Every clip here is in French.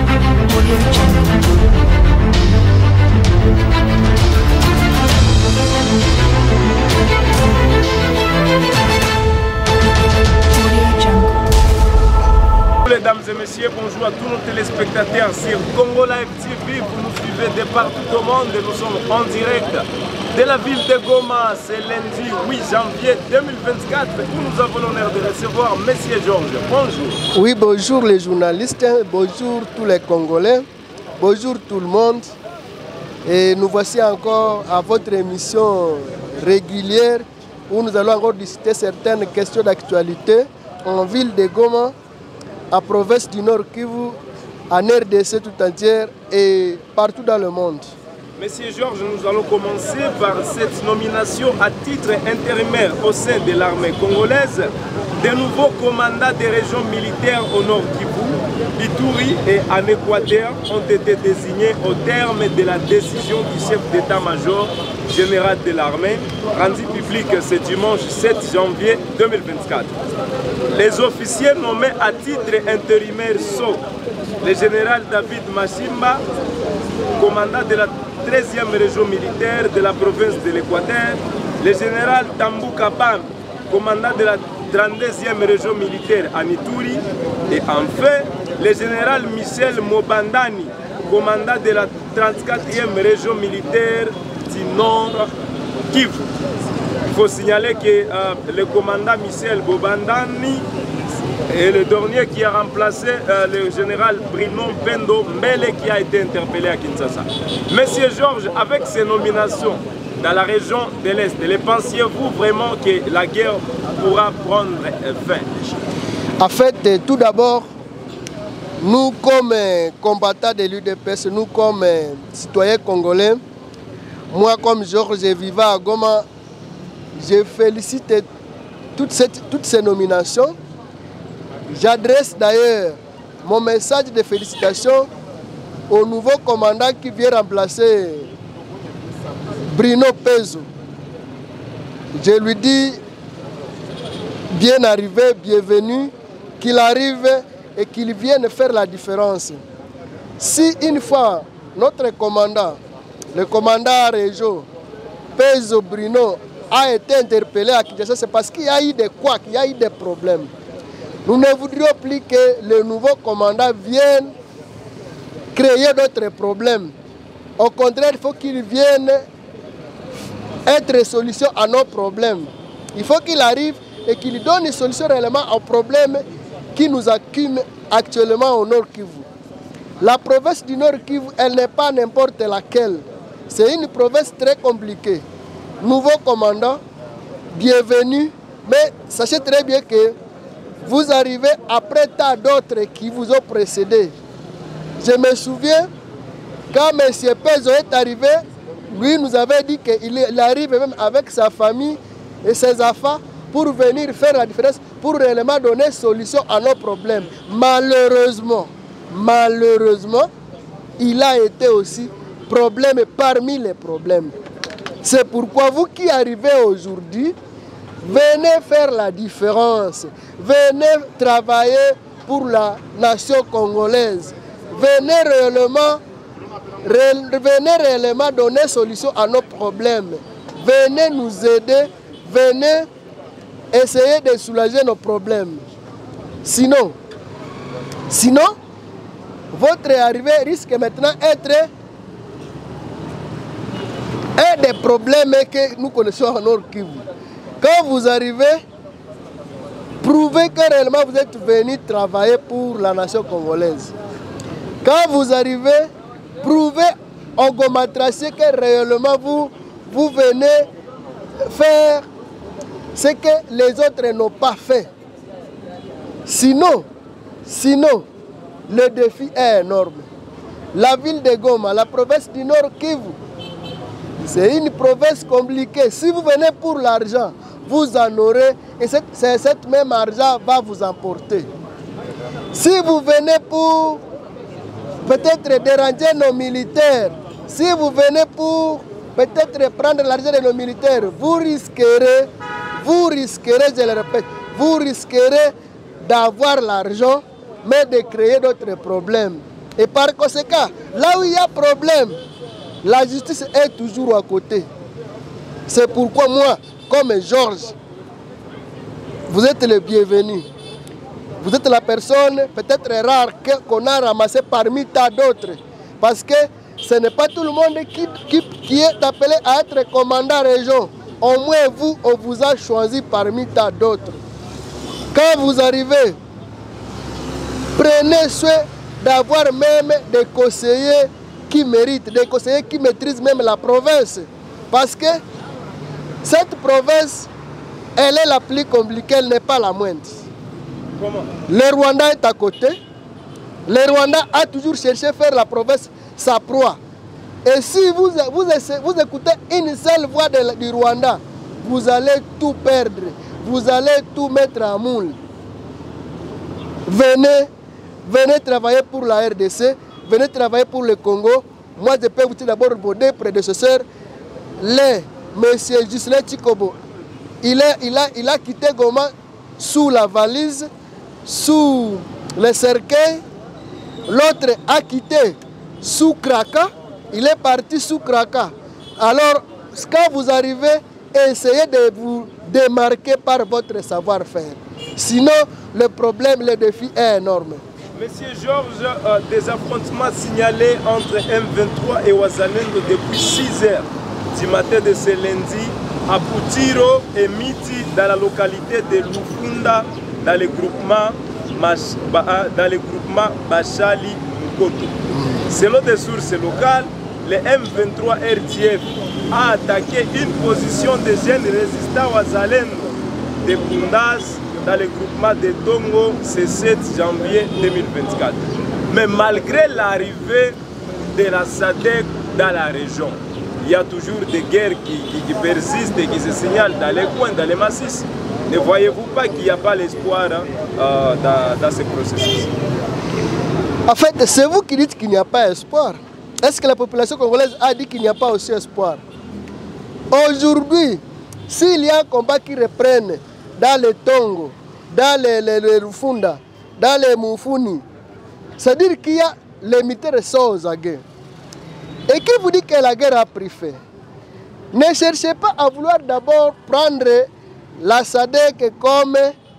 Mesdames et messieurs, bonjour à tous nos téléspectateurs sur Congo Live TV. Vous nous suivez de partout au monde et nous sommes en direct de la ville de Goma. C'est lundi 8 janvier 2024 où nous avons l'honneur de recevoir Monsieur Georges. Bonjour. Oui, bonjour les journalistes, bonjour tous les Congolais, bonjour tout le monde. Et nous voici encore à votre émission régulière où nous allons encore discuter certaines questions d'actualité en ville de Goma, à province du Nord Kivu, en RDC tout entière et partout dans le monde. Monsieur Georges, nous allons commencer par cette nomination à titre intérimaire au sein de l'armée congolaise. De nouveaux commandants des régions militaires au Nord Kivu, Ituri et en Équateur ont été désignés au terme de la décision du chef d'état-major général de l'armée, rendue publique ce dimanche 7 janvier 2024. Les officiers nommés à titre intérimaire sont le général David Machimba, commandant de la 13e région militaire de la province de l'Équateur, le général Tambou Kabam, commandant de la 32e région militaire en Ituri, et enfin le général Michel Mobandani, commandant de la 34e région militaire du Nord Kivu. Il faut signaler que le commandant Michel Mobandani est le dernier qui a remplacé le général Bruno Pendo Mbele qui a été interpellé à Kinshasa. Monsieur Georges, avec ces nominations dans la région de l'Est, pensiez-vous vraiment que la guerre pourra prendre fin? En fait, tout d'abord, nous comme combattants de l'UDPS, nous comme citoyens congolais, moi comme Georges vivant à Goma, je félicite toutes ces nominations. J'adresse d'ailleurs mon message de félicitations au nouveau commandant qui vient remplacer Bruno Pezo. Je lui dis bien arrivé, bienvenue, qu'il arrive et qu'il vienne faire la différence. Si une fois notre commandant, le commandant régional Pezo Bruno, a été interpellé à Kinshasa, c'est parce qu'il y a eu des couacs, il y a eu des problèmes. Nous ne voudrions plus que le nouveau commandant vienne créer d'autres problèmes. Au contraire, il faut qu'il vienne être solution à nos problèmes. Il faut qu'il arrive et qu'il donne une solution réellement aux problèmes qui nous accumulent actuellement au Nord Kivu. La province du Nord Kivu, elle n'est pas n'importe laquelle. C'est une province très compliquée. Nouveau commandant, bienvenue, mais sachez très bien que vous arrivez après tant d'autres qui vous ont précédé. Je me souviens, quand M. Pezo est arrivé, lui nous avait dit qu'il arrive même avec sa famille et ses enfants pour venir faire la différence, pour réellement donner solution à nos problèmes. Malheureusement, il a été aussi problème parmi les problèmes. C'est pourquoi vous qui arrivez aujourd'hui, venez faire la différence. Venez travailler pour la nation congolaise. Venez réellement donner solution à nos problèmes. Venez nous aider. Venez essayer de soulager nos problèmes. Sinon, votre arrivée risque maintenant d'être un des problèmes que nous connaissons en Nord Kivu. Quand vous arrivez, prouvez que réellement vous êtes venu travailler pour la nation congolaise. Quand vous arrivez, prouvez en Gomatracier que réellement vous venez faire ce que les autres n'ont pas fait. Sinon, le défi est énorme. La ville de Goma, la province du Nord Kivu, c'est une province compliquée. Si vous venez pour l'argent, vous en aurez et cet même argent va vous emporter. Si vous venez pour peut-être déranger nos militaires, si vous venez pour peut-être prendre l'argent de nos militaires, vous risquerez, je le répète, vous risquerez d'avoir l'argent, mais de créer d'autres problèmes. Et par conséquent, là où il y a problème, la justice est toujours à côté. C'est pourquoi moi, comme Georges, vous êtes le bienvenu. Vous êtes la personne peut-être rare qu'on a ramassée parmi tant d'autres. Parce que ce n'est pas tout le monde qui est appelé à être commandant région. Au moins vous, on vous a choisi parmi tant d'autres. Quand vous arrivez, prenez soin d'avoir même des conseillers qui méritent, des conseillers qui maîtrisent même la province. Parce que cette province, elle est la plus compliquée, elle n'est pas la moindre. Comment? Le Rwanda est à côté. Le Rwanda a toujours cherché à faire la province sa proie. Et si vous écoutez une seule voix du Rwanda, vous allez tout perdre. Vous allez tout mettre en moule. Venez travailler pour la RDC, venez travailler pour le Congo. Moi, je peux vous dire d'abord vos deux prédécesseurs, monsieur Ghislain Tshikobo. Il a quitté Goma sous la valise, sous le cercueil. L'autre a quitté sous Kraka. Il est parti sous Kraka. Alors, quand vous arrivez, essayez de vous démarquer par votre savoir-faire. Sinon, le problème, le défi est énorme. Monsieur Georges, des affrontements signalés entre M23 et Wazalendo depuis 6 heures du matin de ce lundi à Putiro et Miti dans la localité de Lufunda dans le groupement Bachali Mukoto. Selon des sources locales, le M23 RDF a attaqué une position de jeunes résistants Wazalendo de Bundas dans le groupement de Tongo ce 7 janvier 2024. Mais malgré l'arrivée de la SADC dans la région, il y a toujours des guerres qui persistent et qui se signalent dans les coins, dans les massifs. Ne voyez-vous pas qu'il n'y a pas l'espoir dans ce processus? En fait, c'est vous qui dites qu'il n'y a pas espoir. Est-ce que la population congolaise a dit qu'il n'y a pas aussi espoir? Aujourd'hui, s'il y a un combat qui reprenne dans les Tongo, dans les Rufunda, dans les Mufuni, c'est-à-dire qu'il y a les militaires sont aux aguets. Et qui vous dit que la guerre a pris fin? Ne cherchez pas à vouloir d'abord prendre la SADC comme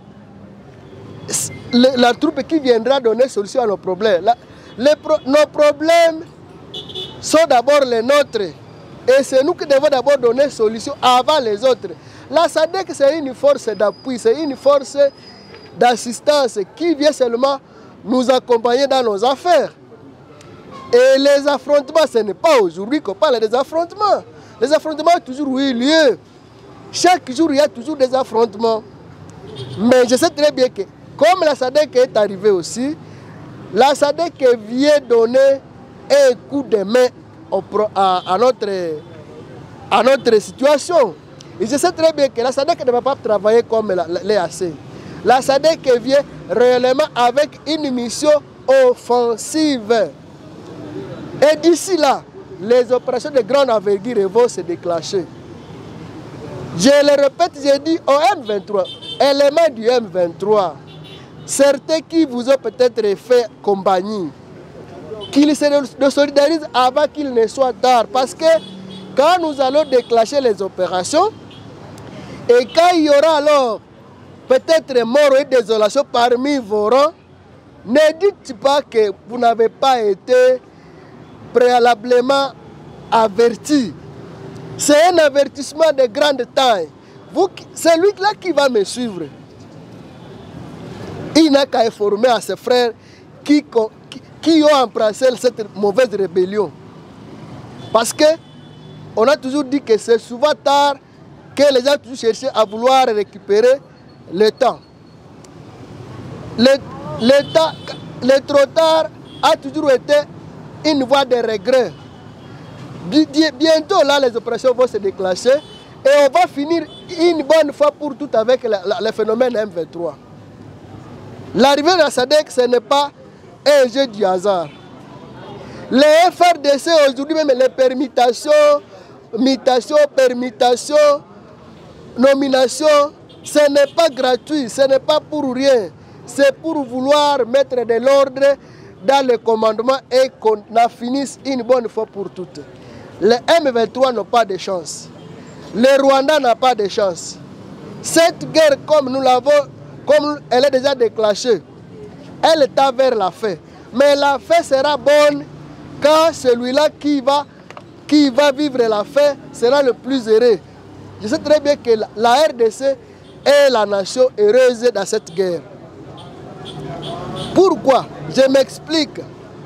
la troupe qui viendra donner solution à nos problèmes. Nos problèmes sont d'abord les nôtres. Et c'est nous qui devons d'abord donner solution avant les autres. La SADC, c'est une force d'appui, c'est une force d'assistance qui vient seulement nous accompagner dans nos affaires. Et les affrontements, ce n'est pas aujourd'hui qu'on parle des affrontements. Les affrontements ont toujours eu lieu. Chaque jour, il y a toujours des affrontements. Mais je sais très bien que, comme la SADC est arrivée aussi, la SADC vient donner un coup de main à notre situation. Et je sais très bien que la SADC ne va pas travailler comme l'EAC. La SADC vient réellement avec une mission offensive. Et d'ici là, les opérations de grande envergure vont se déclencher. Je le répète, j'ai dit au M23, éléments du M23, certains qui vous ont peut-être fait compagnie, qu'ils se solidarisent avant qu'il ne soit tard. Parce que quand nous allons déclencher les opérations, et quand il y aura alors peut-être mort et désolation parmi vos rangs, ne dites pas que vous n'avez pas été préalablement averti. C'est un avertissement de grande taille. C'est lui-là qui va me suivre. Il n'a qu'à informer à ses frères qui ont embrassé cette mauvaise rébellion. Parce que on a toujours dit que c'est souvent tard que les gens ont toujours cherché à vouloir récupérer le temps. Le trop tard a toujours été une voie de regret. Bientôt, là, les opérations vont se déclencher et on va finir une bonne fois pour toutes avec le phénomène M23. L'arrivée de la SADC, ce n'est pas un jeu du hasard. Les FRDC aujourd'hui, même les permutations, nominations, ce n'est pas gratuit, ce n'est pas pour rien. C'est pour vouloir mettre de l'ordre dans le commandement et qu'on en finisse une bonne fois pour toutes. Les M23 n'ont pas de chance. Le Rwanda n'a pas de chance. Cette guerre, comme nous l'avons, comme elle est déjà déclenchée, elle est vers la fin. Mais la fin sera bonne quand celui-là qui va vivre la fin sera le plus heureux. Je sais très bien que la RDC est la nation heureuse dans cette guerre. Pourquoi? Je m'explique.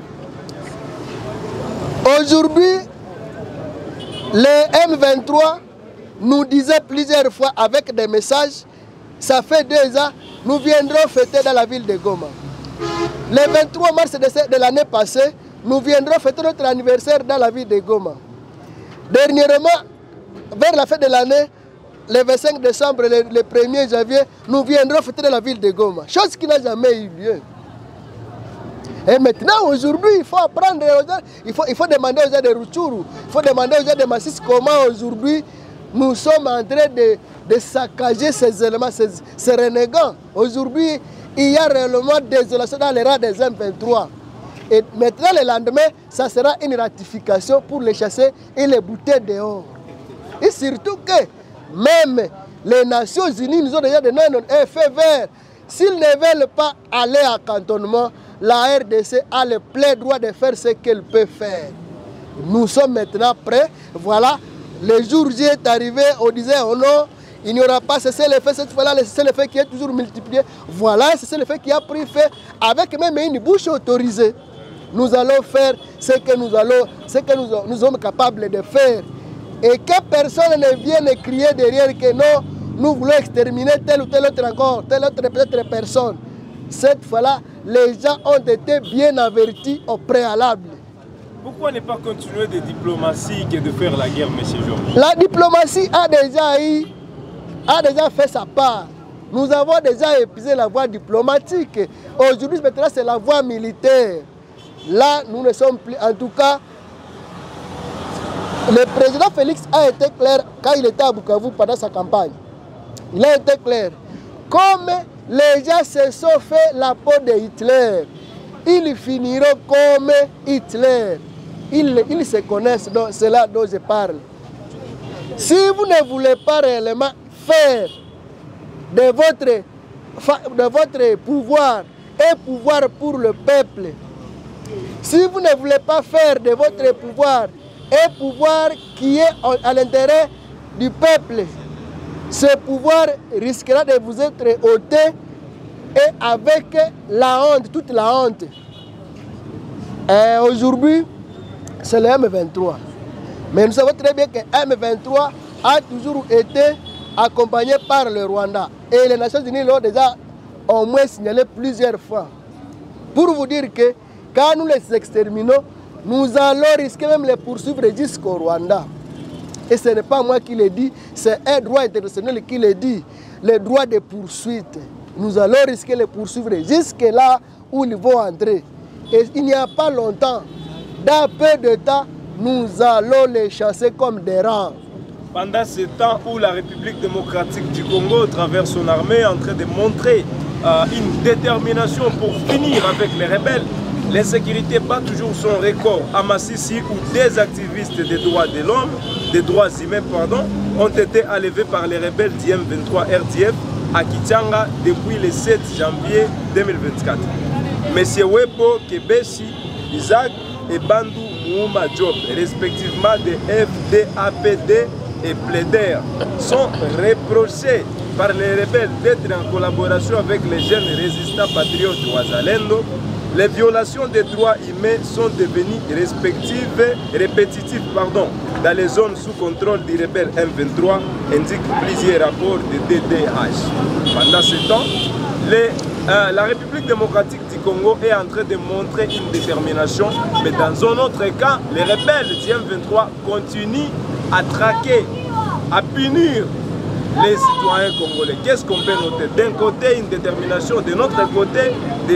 Aujourd'hui, les M23 nous disaient plusieurs fois avec des messages, ça fait 2 ans, nous viendrons fêter dans la ville de Goma. Le 23 mars de l'année passée, nous viendrons fêter notre anniversaire dans la ville de Goma. Dernièrement, vers la fin de l'année, le 25 décembre, le 1er janvier, nous viendrons fêter dans la ville de Goma. Chose qui n'a jamais eu lieu. Et maintenant, aujourd'hui, il faut apprendre aux gens, il faut demander aux gens de Rutshuru, il faut demander aux gens de Masisi comment aujourd'hui nous sommes en train de saccager ces éléments, ces renégats. Aujourd'hui, il y a réellement désolation dans les rangs des M23. Et maintenant, le lendemain, ça sera une ratification pour les chasser et les bouter dehors. Et surtout que même les Nations Unies nous ont déjà donné un feu vert. S'ils ne veulent pas aller à cantonnement, la RDC a le plein droit de faire ce qu'elle peut faire. Nous sommes maintenant prêts. Voilà, le jour J est arrivé, on disait oh non, il n'y aura pas cessé le fait cette fois-là, c'est le fait qui est toujours multiplié. Voilà, c'est le fait qui a pris fait avec même une bouche autorisée. Nous allons faire ce que nous sommes capables de faire. Et que personne ne vienne crier derrière que non, nous voulons exterminer telle ou telle autre encore, telle autre peut-être personne. Cette fois-là, les gens ont été bien avertis au préalable. Pourquoi ne pas continuer de diplomatie que de faire la guerre, M. Georges? La diplomatie a déjà fait sa part. Nous avons déjà épuisé la voie diplomatique. Aujourd'hui, maintenant, c'est la voie militaire. Là, nous ne sommes plus. En tout cas, le président Félix a été clair quand il était à Bukavu pendant sa campagne. Il a été clair. Comme les gens se sont fait la peau de Hitler, ils finiront comme Hitler. Ils se connaissent, c'est là dont je parle. Si vous ne voulez pas réellement faire de votre pouvoir un pouvoir pour le peuple, si vous ne voulez pas faire de votre pouvoir un pouvoir qui est à l'intérêt du peuple, ce pouvoir risquera de vous être ôté et avec la honte, toute la honte. Aujourd'hui, c'est le M23. Mais nous savons très bien que M23 a toujours été accompagné par le Rwanda. Et les Nations Unies l'ont déjà au moins signalé plusieurs fois. Pour vous dire que quand nous les exterminons, nous allons risquer même les poursuivre jusqu'au Rwanda. Et ce n'est pas moi qui le dis, c'est un droit international qui le dit, le droit de poursuite. Nous allons risquer les poursuivre jusque là où ils vont entrer. Et il n'y a pas longtemps, dans peu de temps, nous allons les chasser comme des rats. Pendant ce temps où la République démocratique du Congo, à travers son armée, est en train de montrer une détermination pour finir avec les rebelles, l'insécurité bat toujours son record à Masisi où des activistes des droits de l'homme, des droits humains, ont été enlevés par les rebelles du M23 RDF à Kichanga depuis le 7 janvier 2024. Messieurs Webo, Kebeshi, Isaac et Bandou Mouma Job, respectivement de FDAPD et Plaider, sont reprochés par les rebelles d'être en collaboration avec les jeunes résistants patriotes Ouazalendo. Les violations des droits humains sont devenues répétitives dans les zones sous contrôle du rebelle M23, indiquent plusieurs rapports de DDH. Pendant ce temps, la République démocratique du Congo est en train de montrer une détermination, mais dans un autre cas, les rebelles du M23 continuent à traquer, à punir les citoyens congolais. Qu'est-ce qu'on peut noter? D'un côté, une détermination, de notre côté,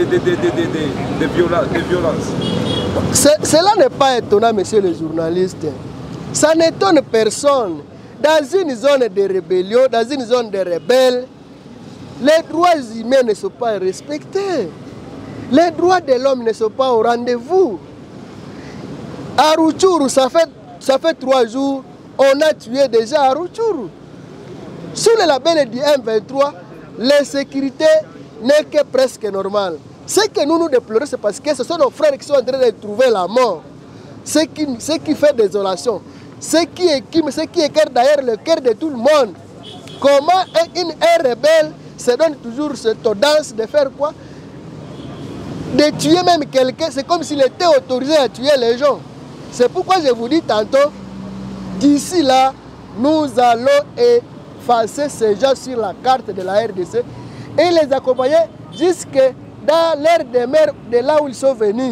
des violences. Cela n'est pas étonnant, messieurs les journalistes. Ça n'étonne personne. Dans une zone de rébellion, dans une zone de rebelles, les droits humains ne sont pas respectés. Les droits de l'homme ne sont pas au rendez-vous. À Rutshuru, ça fait 3 jours, on a tué déjà à Rutshuru. Sous le label du M23, la sécurité n'est que presque normale. Ce que nous déplorons, c'est parce que ce sont nos frères qui sont en train de trouver la mort. Ce qui fait désolation. Ce qui écarte d'ailleurs le cœur de tout le monde. Comment un rebelle se donne toujours cette audace de faire quoi? De tuer même quelqu'un, c'est comme s'il était autorisé à tuer les gens. C'est pourquoi je vous dis tantôt, d'ici là, nous allons effacer ces gens sur la carte de la RDC et les accompagner jusque dans l'ère des mers de là où ils sont venus.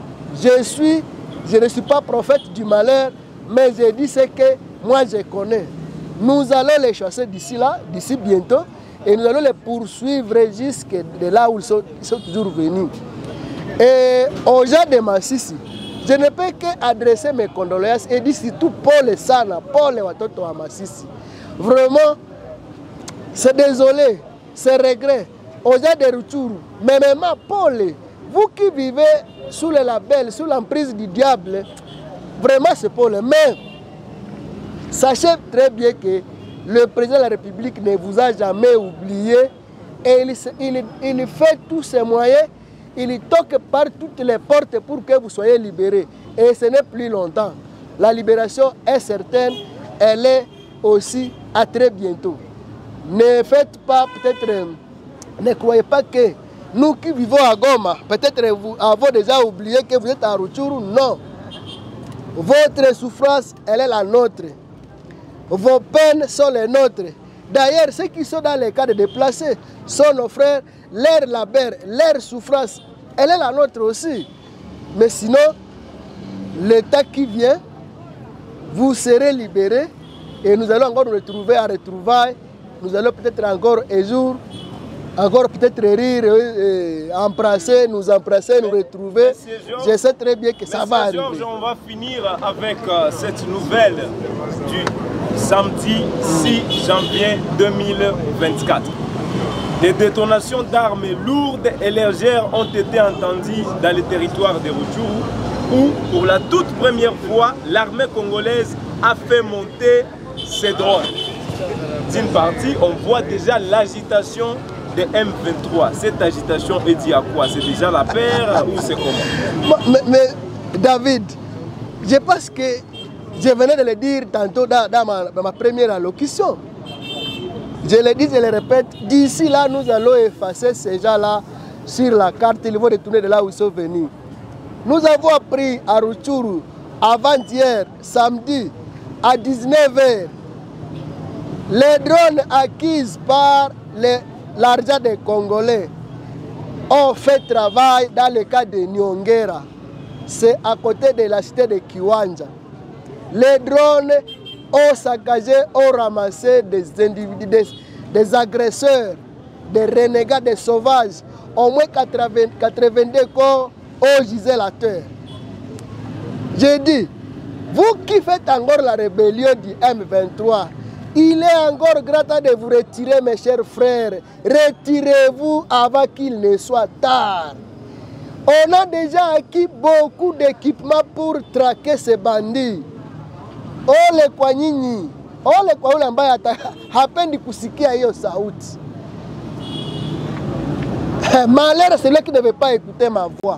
Je ne suis pas prophète du malheur, mais je dis ce que moi je connais. Nous allons les chasser d'ici là, d'ici bientôt, et nous allons les poursuivre jusque de là où ils sont toujours venus. Et aux gens de Massissi, je ne peux qu'adresser mes condoléances et dire surtout Paul Sana, Paul Watoto à Massissi. Vraiment, c'est désolé, c'est regret. Aux gens de Rutshuru, mais même Paul, vous qui vivez sous le label, sous l'emprise du diable, vraiment c'est Paul. Mais sachez très bien que le président de la République ne vous a jamais oublié et il fait tous ses moyens. Il toque par toutes les portes pour que vous soyez libérés. Et ce n'est plus longtemps. La libération est certaine, elle est aussi à très bientôt. Ne faites pas, peut-être, ne croyez pas que nous qui vivons à Goma, peut-être vous avez déjà oublié que vous êtes à Rutshuru. Non. Votre souffrance, elle est la nôtre. Vos peines sont les nôtres. D'ailleurs, ceux qui sont dans les cas de déplacés sont nos frères, leur labeur, leur souffrance, elle est la nôtre aussi. Mais sinon, l'État qui vient, vous serez libérés et nous allons encore nous retrouver à retrouvailles. Nous allons peut-être encore un jour, encore peut-être rire, embrasser, nous retrouver. Je sais très bien que ça va arriver. Georges, on va finir avec cette nouvelle du samedi 6 janvier 2024. Des détonations d'armes lourdes et légères ont été entendues dans le territoire de Rutshuru où, pour la toute première fois, l'armée congolaise a fait monter ses drones. D'une partie, on voit déjà l'agitation de M23. Cette agitation est due à quoi? C'est déjà la paix ou c'est comment? Mais David, je pense que je venais de le dire tantôt dans ma première allocution. Je le dis, je le répète, d'ici là, nous allons effacer ces gens-là sur la carte. Ils vont retourner de là où ils sont venus. Nous avons appris à Rutshuru, avant-hier, samedi, à 19h, les drones acquis par l'argent des Congolais ont fait travail dans le cas de Nyongera. C'est à côté de la cité de Kiwanja. Les drones ont saccagé, ont ramassé des individus, des agresseurs, des renégats, des sauvages. Au moins 82 corps ont gisé la terre. J'ai dit, vous qui faites encore la rébellion du M23, il est encore grand temps de vous retirer, mes chers frères. Retirez-vous avant qu'il ne soit tard. On a déjà acquis beaucoup d'équipements pour traquer ces bandits. Ole kwa nyinyi, ole kwa ule ambaye hapendi kusikia hiyo sauti. Malheur, c'est celui qui ne veut pas écouter ma voix.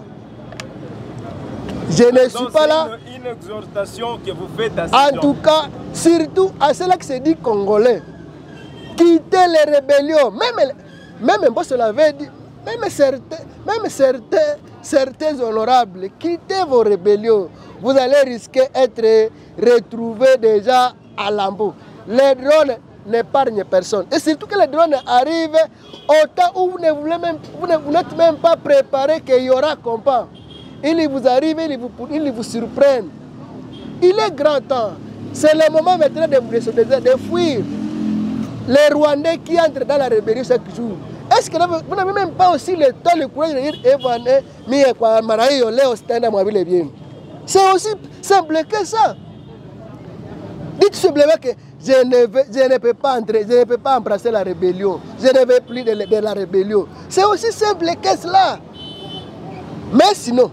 Je ne suis pas là. C'est une exhortation que vous faites à ces en gens. tout cas, surtout à ceux-là qui se disent congolais. Quittez les rébellions. Même moi, je l'avais dit, même certains honorables, quittez vos rébellions. Vous allez risquer d'être retrouvés déjà à Lambeau. Les drones n'épargnent personne. Et surtout que les drones arrivent au temps où vous n'êtes même pas préparé qu'il y aura combat. Ils vous arrivent, ils vous surprennent. Il est grand temps. C'est le moment maintenant de fuir. Les Rwandais qui entrent dans la rébellion chaque jour. Est-ce que vous n'avez même pas aussi le temps, le courage de dire c'est aussi simple que ça. Dites simplement que je ne peux pas entrer, je ne peux pas embrasser la rébellion. Je ne veux plus de la rébellion. C'est aussi simple que cela. Mais sinon,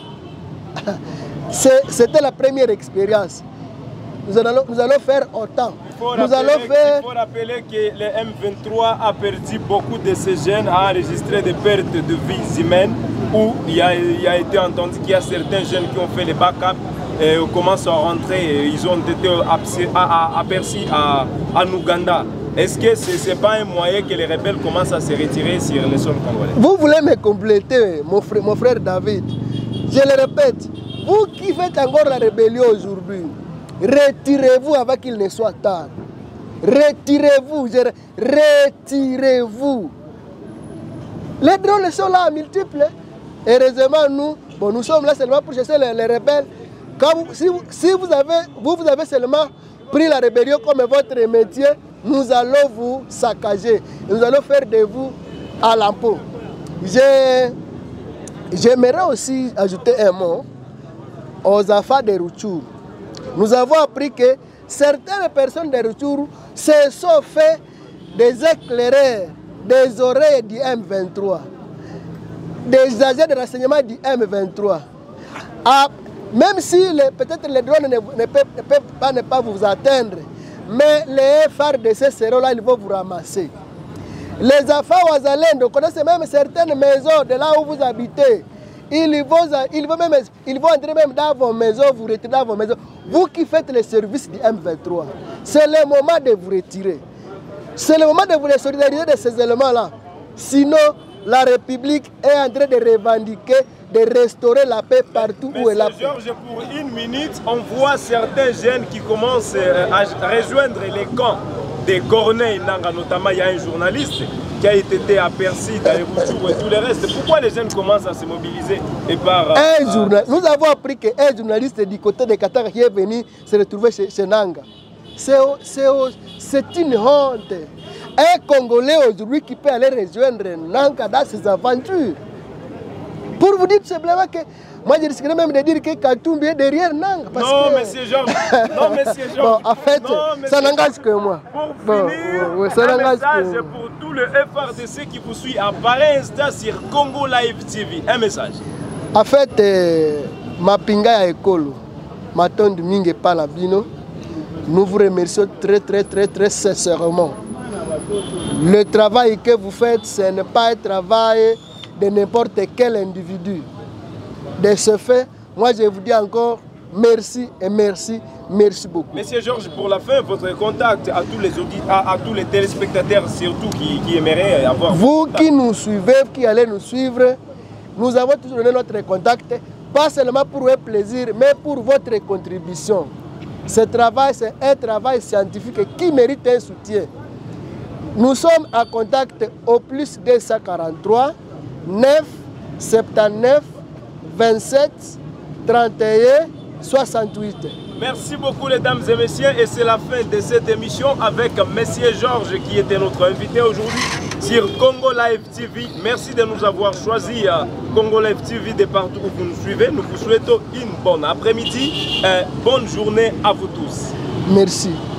c'était la première expérience. Nous allons faire autant. Il faut rappeler que le M23 a perdu beaucoup de ces jeunes, a enregistré des pertes de vies humaines, où il a été entendu qu'il y a certains jeunes qui ont fait les backups et commencent à rentrer. Ils ont été aperçus en Ouganda. Est-ce que ce n'est pas un moyen que les rebelles commencent à se retirer sur le sol congolais? Vous voulez me compléter, mon frère David. Je le répète, vous qui faites encore la rébellion aujourd'hui, retirez-vous avant qu'il ne soit tard. Retirez-vous, retirez-vous. Les drones sont là, multiples. Heureusement, nous sommes là seulement pour chasser les rebelles. Si vous avez seulement pris la rébellion comme votre métier, nous allons vous saccager. Nous allons faire de vous à l'impôt. J'aimerais aussi ajouter un mot aux affaires de Rutshuru. Nous avons appris que certaines personnes de Rutshuru se sont fait des éclaireurs des oreilles du M23, des agents de renseignement du M23. Même si peut-être les drones ne peuvent pas vous atteindre, mais les FARDC seront là, ils vont vous ramasser. Les affaires Ouazalendo, vous connaissez même certaines maisons de là où vous habitez. Ils vont entrer même dans vos maisons, vous retirer dans vos maisons. Vous qui faites le service du M23, c'est le moment de vous retirer. C'est le moment de vous solidariser de ces éléments-là. Sinon, la République est en train de revendiquer, de restaurer la paix partout où elle a paix. Georges, pour une minute, on voit certains jeunes qui commencent à rejoindre les camps des Corneilles Nanga. Notamment, il y a un journaliste qui a été aperçu dans les Rutshuru et tout le reste. Pourquoi les jeunes commencent à se mobiliser et par... Nous avons appris qu'un journaliste du côté de Qatar qui est venu se retrouver chez Nanga. C'est une honte. Un Congolais aujourd'hui qui peut aller rejoindre Nanga dans ses aventures. Pour vous dire tout simplement que moi je risquerais même de dire que Katumbi est derrière Nanga. Parce que... monsieur Georges. Non, monsieur Georges. Bon, en fait, ça n'engage que moi. Pour finir, ça un message pour tout le FRDC qui vous suit à pareil instant sur Congo Live TV. Un message. En fait, ma pinga ya ekolo, ma tonde minge palabino, nous vous remercions très sincèrement. Le travail que vous faites, ce n'est pas un travail de n'importe quel individu. De ce fait, moi je vous dis encore merci et merci beaucoup. Monsieur Georges, pour la fin, votre contact à tous les à tous les téléspectateurs surtout qui aimeraient avoir... Vous qui nous suivez, qui allez nous suivre, nous avons toujours donné notre contact, pas seulement pour un plaisir, mais pour votre contribution. Ce travail, c'est un travail scientifique qui mérite un soutien. Nous sommes en contact au plus 243 9 79 27 31 68. Merci beaucoup les dames et messieurs, et c'est la fin de cette émission avec Monsieur Georges qui était notre invité aujourd'hui sur Congo Live TV. Merci de nous avoir choisi Congo Live TV de partout où vous nous suivez. Nous vous souhaitons une bonne après-midi et bonne journée à vous tous. Merci.